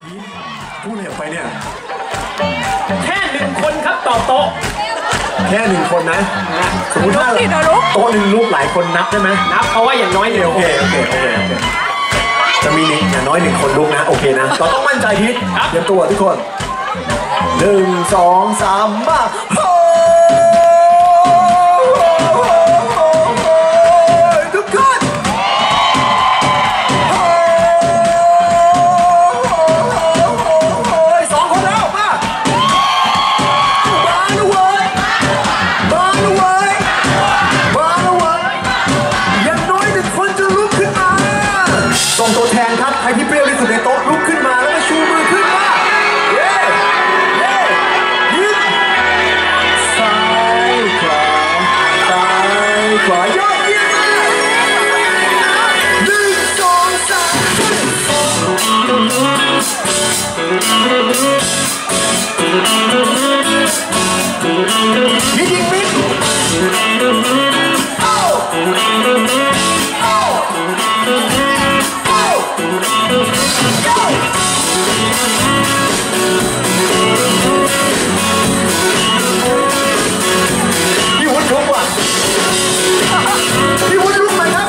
พูดอะไรออกไปเนี่ยแค่1 คนครับต่อโต๊ะแค่1 คนนะสมมติว่าโต๊ะ1ลุกหลายคนนับได้ไหมนับเพราะว่าอย่างน้อยโอเคจะมีอย่างน้อย1 คนลุกนะโอเคนะเราต้องมั่นใจพีทเตรียมตัวทุกคน1 2 3มาทุกคนส่งตัวแทนครับใครที่เปรี้ยวที่สุดในโต๊ะลุกขึ้นมาแล้วก็ชูมือขึ้นมาเย้ยืดซ้ายขวาซ้ายขวายอดเยี่ยม1 2 3ยิงมิดพี่วุฒิลุกว่ะพี่วุฒิลุกไหมครับ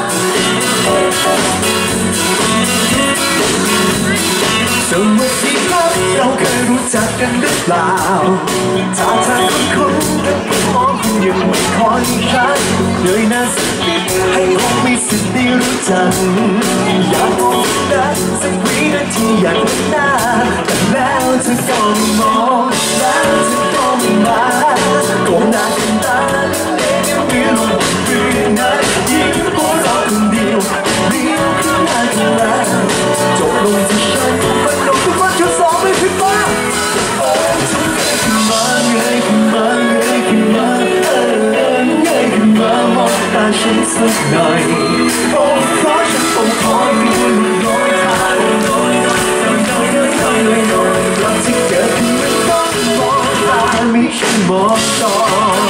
สมมติครับเราเคยรู้จักกันหรือเปล่าถ้าเธอคุ้นกันมองคุณยังไม่ค่อยชัดเลยนะสักนิดให้ผมมีสิทธิ์ได้รู้จักอยากมองหน้าสักวินาทีอยากเห็นหน้าแต่แล้วเธอก็ไม่มองแล้วเธอก็ไม่มาก้มหน้าก้มตาเล่นๆไม่ลงคืนนั้นยิ้มหัวเราะคนเดียวเลี้ยวขึ้นหน้าขึ้นมาจบลงที่ฉันมันลงทุกวันชุด2ไม่ผิดบ้างโอ้ฉันเงยขึ้นมาเงยขึ้นมาเงยขึ้นมาเงยขึ้นมามองตาฉันสักหน่อยโอ้เพราะฉันต้องขอดูน้อยทางน้อยรักที่เกิดขึ้นมันต้องมองตาไม่ใช่มองต่อ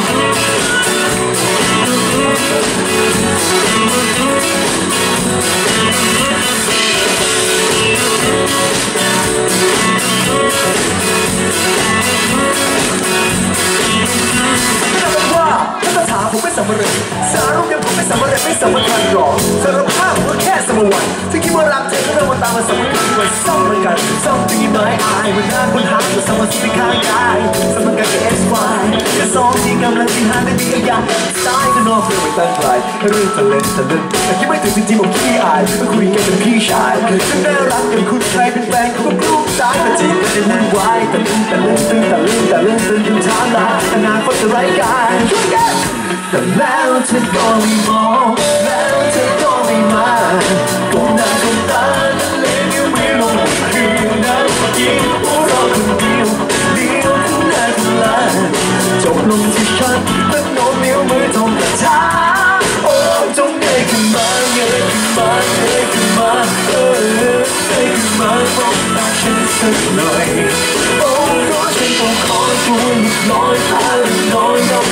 ผมไม่สำเร็จสารรูปยังผมไม่สำเร็จไม่สำคัญหรอกสารภาพว่าแค่สมวันที่คิดว่ารักเธอก็เริ่มมาตามมาสำคัญว่าซ่อมเหมือนกันซ่อมตีไม้อายมันนานบนหางว่าสมวันสุดที่ข้างกายสมกันกับ XY แค่2 ที่กำลังที่หาได้ดีก็อยากซ้ายก็นอกเพื่อไม่ตั้งไกลเรื่องทะเลแต่คิดไม่ถึงจริงๆผมขี้อายมาคุยกันเป็นพี่ชายเคยจะน่ารักกันคุณใครเป็นแฟนเขาก็รู้ใจแต่จีบกันวุ่นวายแต่ลึงถึงช้าลาอนาคตจะไร้การช่วยกันแต่แล้วเธอก็ไม่มองแล้วเธอก็ไม่มาก้มหน้าก้มตาเล่นนิ้วไม่ลงคืนนั้นยิ้มหัวเราะคนเดียวเลี้ยวขึ้นหน้าขึ้นหลังจบลงที่ฉันมันโน้มนิ้วมือทงกระชาโอ้จงเงยขึ้นมาเงยขึ้นมาเงยขึ้นมาเงยขึ้นมามองตาฉันสักหน่อยโอ้เพราะฉันต้องขอตัวน้อยพาน้อยรัก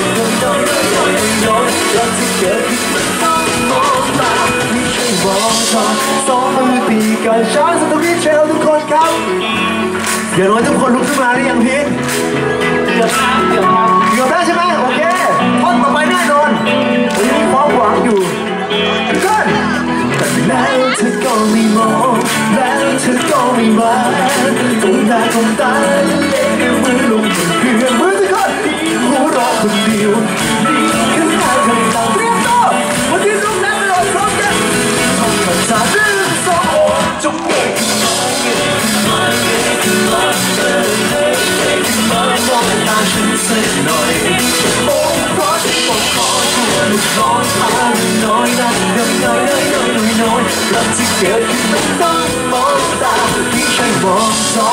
ที่เกิดขึ้นมันต้องมองตาไม่ใช่มองตา2 มือตีกันช้าสุดทุกที่เชลทุกคนครับอย่างน้อยทุกคนลุกขึ้นมาหรือยังพี่เกือบได้ใช่ไหมโอเคท่อนต่อไปแน่นอนผมยังมีความหวังอยู่กันแต่แล้วเธอก็ไม่มองแล้วเธอก็ไม่มาก้มหน้าก้มตาเล่นด้วยมือลงบนเพื่อนมือทุกคนหัวเราะคนเดียวดีขึ้นหน้าขึ้นตาเตรียมตัววันที่ลุกนั่งรอพร้อมกันท่องคาถา1 2จงเงยขึ้นมาเงยขึ้นมาเงยขึ้นมาเงยขึ้นมามองตาฉันสักหน่อยโอ้เพราะฉันต้องขอตัวลูกน้อยพาน้อยนะน้อยรักที่เกิดขึ้นมันต้องมองตาไม่ใช่มองจอ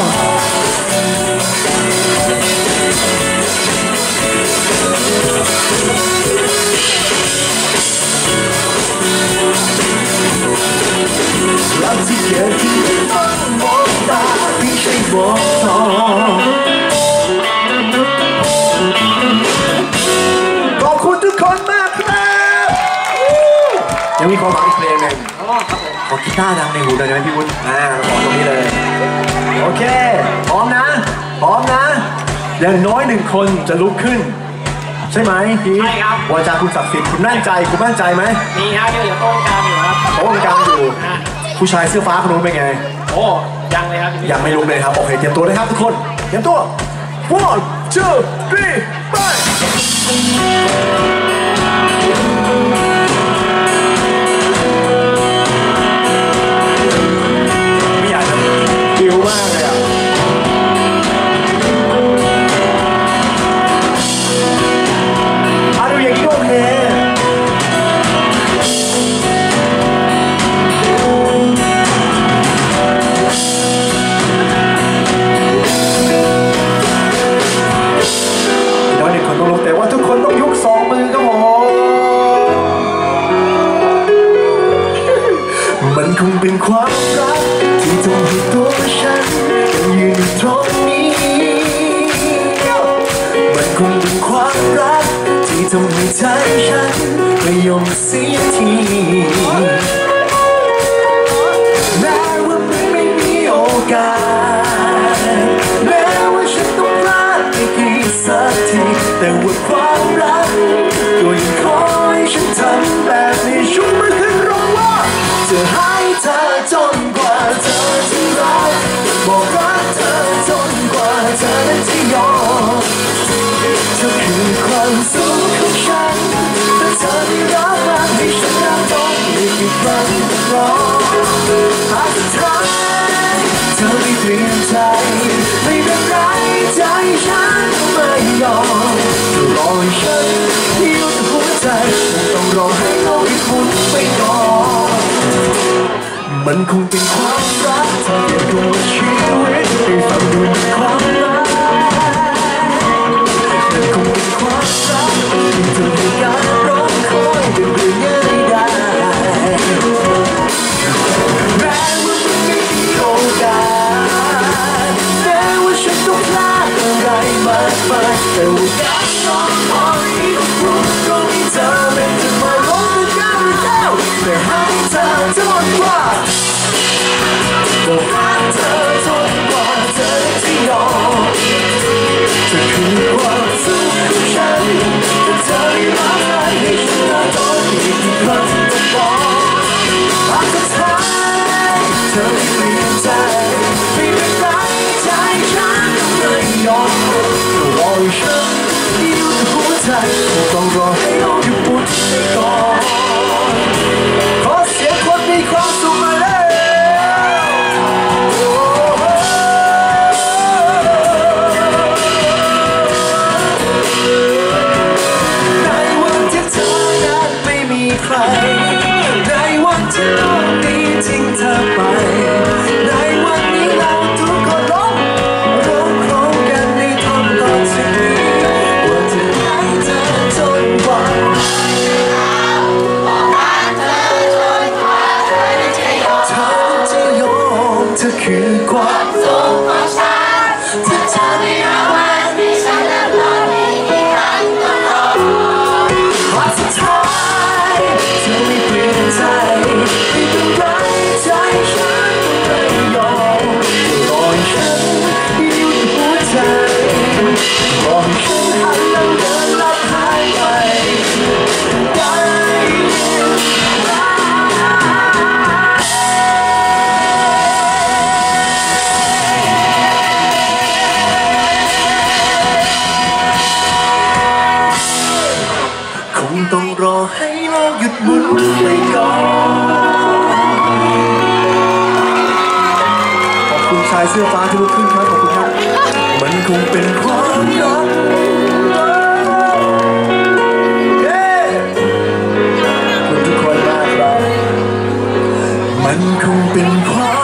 รักที่เกิดขึ้นมันต้องมองตาไม่ใช่มองจอขอบคุณทุกคนมากครับยังมีความหวังอีกเพลงหนึ่งขอกีตาร์ดังในหูหน่อยได้ไหมพี่วุฒิขอตรงนี้เลยเคพร้อมนะพร้อมนะอย่างน้อย1 คนจะลุกขึ้นใช่ไหมพี่ใช่ครับวาจาคุณศักดิ์สิทธิ์คุณมั่นใจไหมมีฮะเดี๋ยวโต้งกลางอยู่ครับโต๊ะกลางอยู่ผู้ชายเสื้อฟ้าคนนู้นเป็นไงโอ้ยังเลยครับยังไม่ลุกเลยครับโอเคเตรียมตัวเลยครับทุกคนเตรียมตัว one two three ไปไม่อยากจะบิวมากเลยอ่ะดูอย่างนี้โอเคน้อย1 คนต้องลุกแต่ว่าทุกคนต้องยก2 มือครับผมมันคงเป็นความรักที่ทำให้ตัวฉันยืนตรงนี้มันคงเป็นความรักที่ทำให้ใจฉันไม่ยอมเสียทีแม้ว่ามันไม่มีโอกาสแม้ว่าฉันต้องพลาดอีกสักทีแต่ว่าความรักก็ยังคอยฉันทำแบบนี้ชุบมือขึ้นร้องว่าจะให้เธอจนกว่าเธอจะรักบอกรักเธอจนกว่าเธอนั้นจะยอมเธอคือความสุขของฉันแต่เธอไม่รับมาให้ฉันรับต้องอีกครั้งรอหากสุดท้ายเธอไม่เปลี่ยนใจไม่เป็นไรใจฉันไม่ยอมจะรอให้ฉันหยุดหัวใจต้องรอให้โลกหมุนไปก่อนมันคงเป็นความรักที่เปลี่ยนตัวชีวิตให้ฟังดูเป็นความรักมันคงเป็นความรักที่เธอให้การร้องคอยเป็นเรื่องง่ายได้แม้ว่ามันไม่มีโอกาสแม้ว่าฉันต้องพลาดอะไรมากมายแต่ว่าการร้องคอยรู้ตรงที่เธอเป็นจะมาร้องกันแล้วแต่ให้เธอจนกว่าบอกรักเธอจนกว่าเธอจะยอมเธอคือความสุขของฉันแต่เธอไม่รักให้ฉันรักต้องอีกครั้งต้องบอกหากสุดท้ายเธอไม่เปลี่ยนใจไม่เป็นไรใจฉันไม่ยอมรอให้ฉันหยุดหัวใจต้องรอให้โลกหยุดหมุนไปก่อนขอเสียงคนมีความสุขมาเลยในวันที่เธอนั้นไม่มีใครในวันที่โลกนี้ทิ้งเธอไปในวันนี้เราทุกคนร้องพร้อมกันในท่อนต่อจากนี้ว่าจะให้เธอจนกว่าเธอคือความสุขของฉันที่เธอไม่รับไว้ให้ฉันและรออีกครั้งก็รอวันสุดท้ายเธอไม่เปลี่ยนใจไม่เป็นไรใจฉันไม่ยอมรอให้ฉันหยุดหัวใจรอให้ฉันหันหลังเดินลับหายไปได้คงต้องรอให้โลกหยุดหมุนไปก่อนขอบคุณชายเสื้อฟ้าที่ลุกขึ้นครับขอบคุณครับมันคงเป็นความรักขอบคุณทุกคนมากครับมันคงเป็นความ